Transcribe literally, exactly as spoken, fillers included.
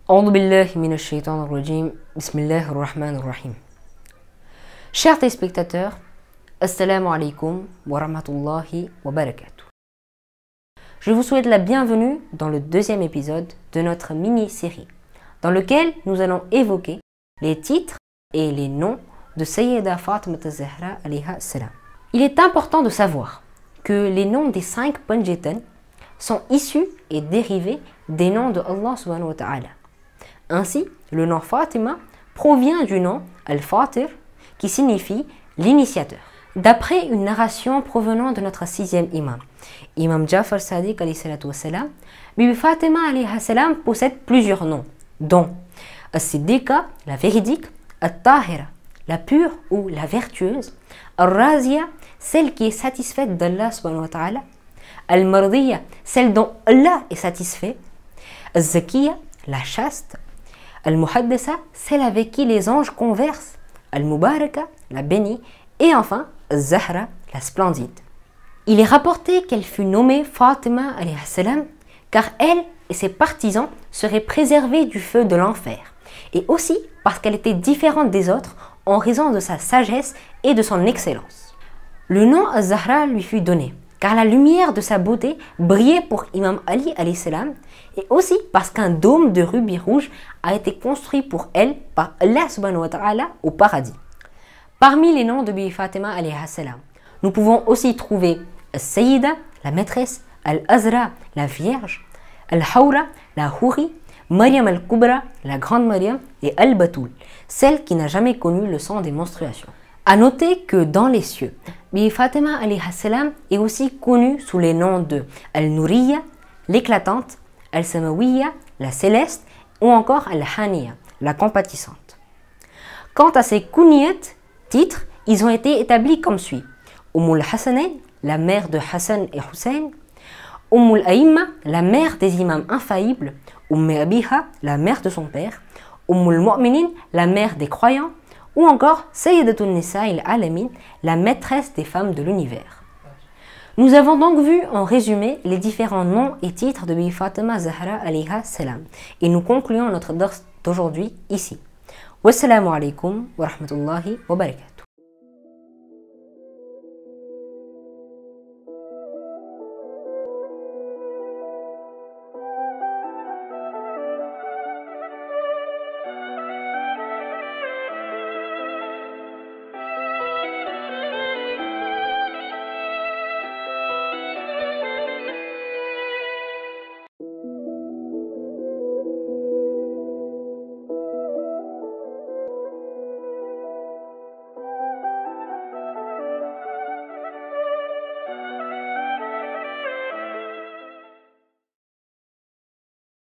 أعوذ بالله من الشيطان الرجيم بسم الله الرحمن الرحيم. Chers téléspectateurs, Assalamu alaikum wa rahmatullahi wa barakatuh. Je vous souhaite la bienvenue dans le deuxième épisode de notre mini-série, dans lequel nous allons évoquer les titres et les noms de Sayyida Fatima az-Zahra alayha salam. Il est important de savoir que les noms des cinq Panjatan sont issus et dérivés des noms de Allah subhanahu wa ta'ala. Ainsi, le nom Fatima provient du nom Al-Fatir qui signifie l'initiateur. D'après une narration provenant de notre sixième imam, Imam Jafar Sadiq alayhi salatu wassalam, Bibi Fatima alayha salam possède plusieurs noms, dont As-Siddiqa, la véridique, At-Tahira, la pure ou la vertueuse, Al-Razia, celle qui est satisfaite d'Allah subhanahu wa ta'ala, Al-Mardiya, celle dont Allah est satisfait, Al-Zakiya, la chaste, Al-Muhaddasa, celle avec qui les anges conversent, Al-Mubaraka, la bénie, et enfin Al-Zahra, la splendide. Il est rapporté qu'elle fut nommée Fatima alayhi salam car elle et ses partisans seraient préservés du feu de l'enfer, et aussi parce qu'elle était différente des autres en raison de sa sagesse et de son excellence. Le nom Al-Zahra lui fut donné car la lumière de sa beauté brillait pour Imam Ali alayhi salam, et aussi parce qu'un dôme de rubis rouge a été construit pour elle par Allah subhanahu wa ta'ala au paradis. Parmi les noms de Bibi Fatima alayhi salam, nous pouvons aussi trouver Al-Sayyida, la maîtresse, Al-Azra, la vierge, Al-Hawra, la Houri, Maryam Al-Kubra, la grande Maryam, et Al-Batoul, celle qui n'a jamais connu le sang des menstruations. A noter que dans les cieux, Bibi Fatima alayhi salam est aussi connue sous les noms de Al-Nouriya, l'éclatante, Al-Samawiya, la céleste, ou encore Al-Haniya, la compatissante. Quant à ses kunyat, titres, ils ont été établis comme suit. Umm al-Hasanayn, la mère de Hassan et Hussein, Umm al-Aïmma, la mère des imams infaillibles, Umm Abiha, la mère de son père, Umm al-Mu'minin, la mère des croyants, ou encore Sayyidatun Nisa al-Alamin, la maîtresse des femmes de l'univers. Nous avons donc vu en résumé les différents noms et titres de Bibi Fatima Zahra alayha salam, et nous concluons notre dars d'aujourd'hui ici. Wassalamu alaikum wa rahmatullahi wa barakatuh.